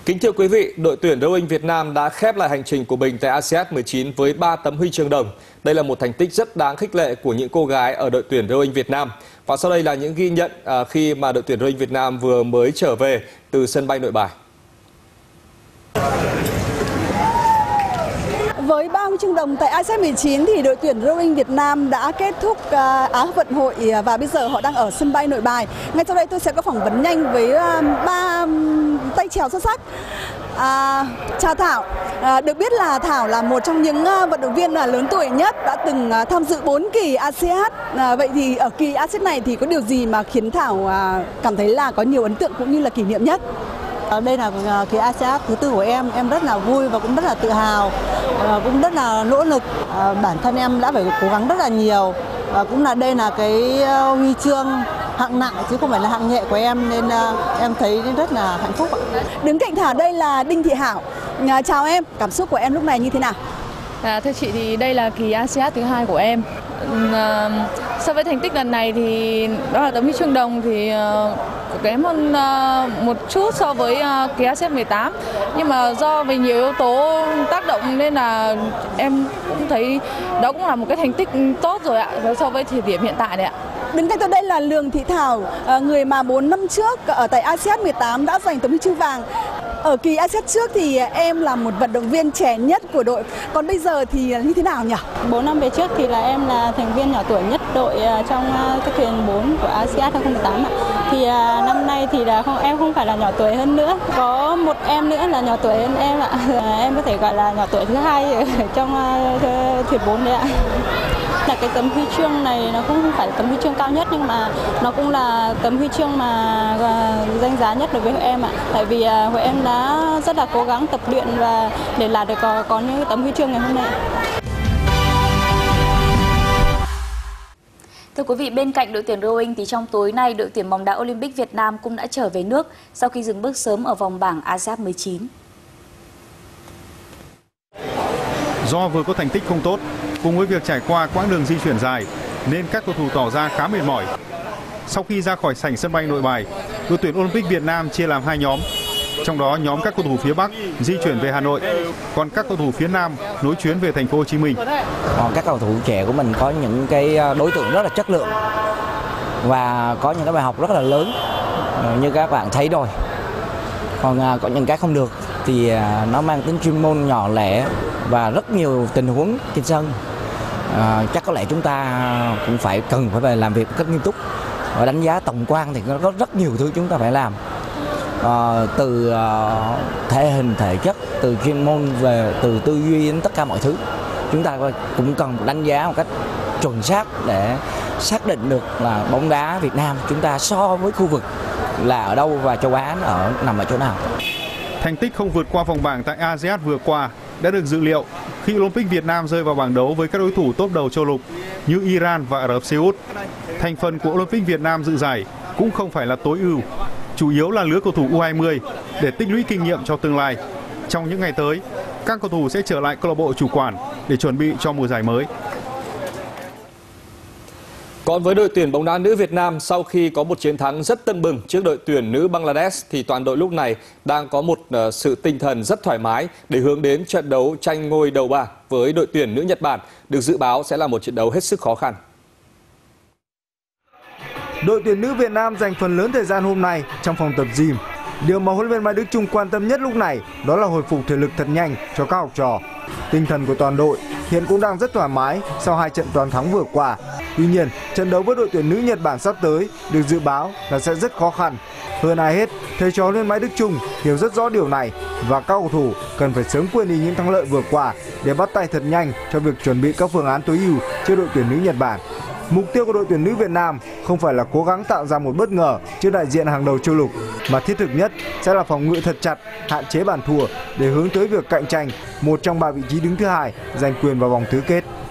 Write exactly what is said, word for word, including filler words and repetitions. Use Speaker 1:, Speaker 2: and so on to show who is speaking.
Speaker 1: Kính thưa quý vị, đội tuyển rowing Việt Nam đã khép lại hành trình của mình tại a si át mười chín với ba tấm huy chương đồng. Đây là một thành tích rất đáng khích lệ của những cô gái ở đội tuyển rowing Việt Nam. Và sau đây là những ghi nhận à, khi mà đội tuyển rowing Việt Nam vừa mới trở về từ sân bay Nội Bài.
Speaker 2: Với ba huy chương đồng tại a si át mười chín thì đội tuyển rowing Việt Nam đã kết thúc uh, Á vận hội và bây giờ họ đang ở sân bay Nội Bài. Ngay sau đây tôi sẽ có phỏng vấn nhanh với uh, ba um, tay chèo xuất sắc. À, chào Thảo, à, được biết là Thảo là một trong những uh, vận động viên uh, lớn tuổi nhất đã từng uh, tham dự bốn kỳ a si át. À, vậy thì ở kỳ a si át này thì có điều gì mà khiến Thảo uh, cảm thấy là có nhiều ấn tượng cũng như là kỷ niệm nhất?
Speaker 3: Đây là kỳ a si át thứ tư của em, em rất là vui và cũng rất là tự hào, cũng rất là nỗ lực. Bản thân em đã phải cố gắng rất là nhiều và cũng là đây là cái huy chương hạng nặng chứ không phải là hạng nhẹ của em, nên em thấy rất là hạnh phúc.
Speaker 2: Đứng cạnh Thảo đây là Đinh Thị Hảo. Chào em, cảm xúc của em lúc này như thế nào?
Speaker 4: À, thưa chị thì đây là kỳ a si át thứ hai của em. À, so với thành tích lần này thì đó là tấm huy chương đồng thì uh, kém hơn uh, một chút so với uh, kỳ a si át mười tám, nhưng mà do vì nhiều yếu tố tác động nên là em cũng thấy đó cũng là một cái thành tích tốt rồi ạ, so với thời điểm hiện tại đấy ạ.
Speaker 2: Đứng cạnh tôi đây là Lường Thị Thảo, người mà bốn năm trước ở tại a si át mười tám đã giành tấm huy chương vàng. Ở kỳ a si át trước thì em là một vận động viên trẻ nhất của đội, còn bây giờ thì như thế nào nhỉ?
Speaker 3: bốn năm về trước thì là em là thành viên nhỏ tuổi nhất đội trong cái thuyền bốn của a si át hai không một tám ạ. Thì năm nay thì là không, em không phải là nhỏ tuổi hơn nữa, có một em nữa là nhỏ tuổi hơn em ạ. Em có thể gọi là nhỏ tuổi thứ hai ở trong thuyền bốn đấy ạ. Là cái tấm huy chương này nó cũng không phải là tấm huy chương cao nhất, nhưng mà nó cũng là tấm huy chương mà danh giá nhất đối với hội em ạ. Tại vì hội em đã rất là cố gắng tập luyện và để đạt được có, có những tấm huy chương ngày hôm nay.
Speaker 5: Thưa quý vị, bên cạnh đội tuyển rowing thì trong tối nay đội tuyển bóng đá Olympic Việt Nam cũng đã trở về nước sau khi dừng bước sớm ở vòng bảng a si át mười chín.
Speaker 6: Do vừa có thành tích không tốt, cùng với việc trải qua quãng đường di chuyển dài nên các cầu thủ tỏ ra khá mệt mỏi. Sau khi ra khỏi sảnh sân bay Nội Bài, đội tuyển Olympic Việt Nam chia làm hai nhóm. Trong đó nhóm các cầu thủ phía Bắc di chuyển về Hà Nội, còn các cầu thủ phía Nam nối chuyến về thành phố Hồ Chí Minh.
Speaker 7: Các cầu thủ trẻ của mình có những cái đối tượng rất là chất lượng và có những cái bài học rất là lớn như các bạn thấy rồi. Còn có những cái không được thì nó mang tính chuyên môn nhỏ lẻ và rất nhiều tình huống trên sân. À, chắc có lẽ chúng ta cũng phải cần phải làm việc một cách nghiêm túc và đánh giá tổng quan thì nó có rất nhiều thứ chúng ta phải làm. À, từ uh, thể hình, thể chất, từ chuyên môn về từ tư duy đến tất cả mọi thứ chúng ta cũng cần đánh giá một cách chuẩn xác để xác định được là bóng đá Việt Nam chúng ta so với khu vực là ở đâu và châu Á ở nằm ở chỗ nào.
Speaker 6: Thành tích không vượt qua vòng bảng tại a si át vừa qua đã được dự liệu khi Olympic Việt Nam rơi vào bảng đấu với các đối thủ top đầu châu lục như Iran và Ả Rập Xê Út. Thành phần của Olympic Việt Nam dự giải cũng không phải là tối ưu, chủ yếu là lứa cầu thủ u hai mươi để tích lũy kinh nghiệm cho tương lai. Trong những ngày tới, các cầu thủ sẽ trở lại câu lạc bộ chủ quản để chuẩn bị cho mùa giải mới.
Speaker 1: Còn với đội tuyển bóng đá nữ Việt Nam, sau khi có một chiến thắng rất tưng bừng trước đội tuyển nữ Bangladesh thì toàn đội lúc này đang có một uh, sự tinh thần rất thoải mái để hướng đến trận đấu tranh ngôi đầu bảng với đội tuyển nữ Nhật Bản, được dự báo sẽ là một trận đấu hết sức khó khăn.
Speaker 8: Đội tuyển nữ Việt Nam dành phần lớn thời gian hôm nay trong phòng tập gym. Điều mà huấn luyện viên Mai Đức Chung quan tâm nhất lúc này đó là hồi phục thể lực thật nhanh cho các học trò. Tinh thần của toàn đội hiện cũng đang rất thoải mái sau hai trận toàn thắng vừa qua. Tuy nhiên, trận đấu với đội tuyển nữ Nhật Bản sắp tới được dự báo là sẽ rất khó khăn. Hơn ai hết, thầy trò huấn luyện viên Mai Đức Chung hiểu rất rõ điều này và các cầu thủ cần phải sớm quên đi những thắng lợi vừa qua để bắt tay thật nhanh cho việc chuẩn bị các phương án tối ưu cho đội tuyển nữ Nhật Bản. Mục tiêu của đội tuyển nữ Việt Nam không phải là cố gắng tạo ra một bất ngờ trước đại diện hàng đầu châu lục, mà thiết thực nhất sẽ là phòng ngự thật chặt, hạn chế bàn thua để hướng tới việc cạnh tranh một trong ba vị trí đứng thứ hai, giành quyền vào vòng tứ kết.